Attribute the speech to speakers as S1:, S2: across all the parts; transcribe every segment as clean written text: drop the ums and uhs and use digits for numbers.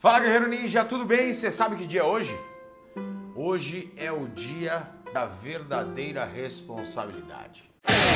S1: Fala, Guerreiro Ninja, tudo bem? Você sabe que dia é hoje? Hoje é o dia da verdadeira responsabilidade.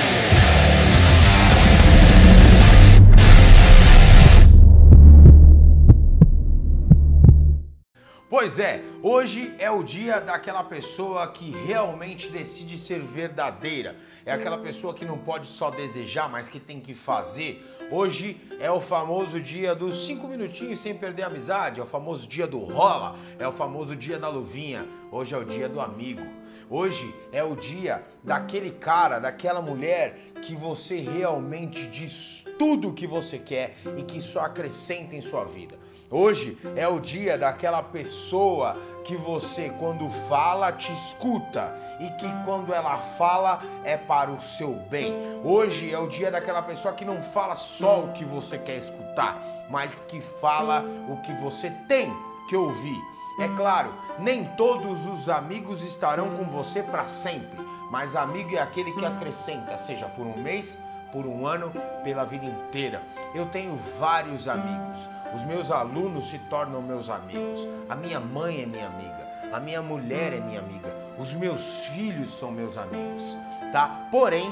S1: Pois é, hoje é o dia daquela pessoa que realmente decide ser verdadeira. É aquela pessoa que não pode só desejar, mas que tem que fazer. Hoje é o famoso dia dos 5 minutinhos sem perder a amizade. É o famoso dia do rola. É o famoso dia da luvinha. Hoje é o dia do amigo. Hoje é o dia daquele cara, daquela mulher que você realmente diz tudo o que você quer e que só acrescenta em sua vida. Hoje é o dia daquela pessoa que você, quando fala, te escuta e que quando ela fala é para o seu bem. Hoje é o dia daquela pessoa que não fala só o que você quer escutar, mas que fala o que você tem que ouvir. É claro, nem todos os amigos estarão com você para sempre, mas amigo é aquele que acrescenta, seja por um mês, por um ano, pela vida inteira. Eu tenho vários amigos. Os meus alunos se tornam meus amigos. A minha mãe é minha amiga. A minha mulher é minha amiga. Os meus filhos são meus amigos, tá? Porém,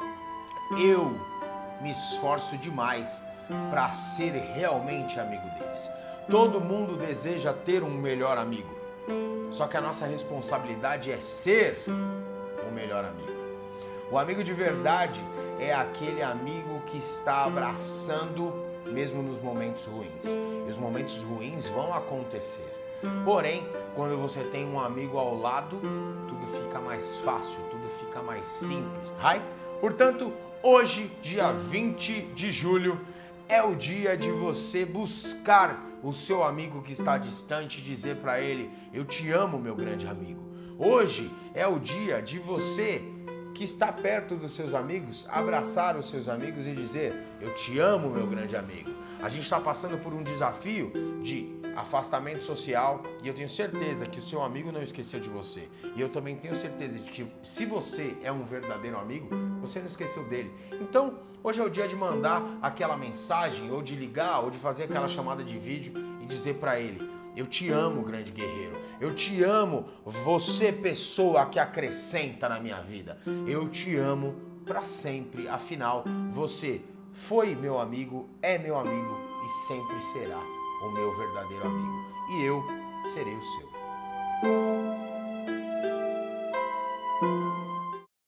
S1: eu me esforço demais para ser realmente amigo deles. Todo mundo deseja ter um melhor amigo. Só que a nossa responsabilidade é ser o melhor amigo. O amigo de verdade é aquele amigo que está abraçando mesmo nos momentos ruins. E os momentos ruins vão acontecer. Porém, quando você tem um amigo ao lado, tudo fica mais fácil, tudo fica mais simples. Portanto, hoje, dia 20 de julho, é o dia de você buscar o seu amigo que está distante e dizer para ele: eu te amo, meu grande amigo. Hoje é o dia de você que está perto dos seus amigos, abraçar os seus amigos e dizer: eu te amo, meu grande amigo. A gente está passando por um desafio de afastamento social e eu tenho certeza que o seu amigo não esqueceu de você. E eu também tenho certeza de que se você é um verdadeiro amigo, você não esqueceu dele. Então, hoje é o dia de mandar aquela mensagem, ou de ligar, ou de fazer aquela chamada de vídeo e dizer para ele: eu te amo, grande guerreiro. Eu te amo, você, pessoa que acrescenta na minha vida. Eu te amo para sempre. Afinal, você foi meu amigo, é meu amigo e sempre será o meu verdadeiro amigo. E eu serei o seu.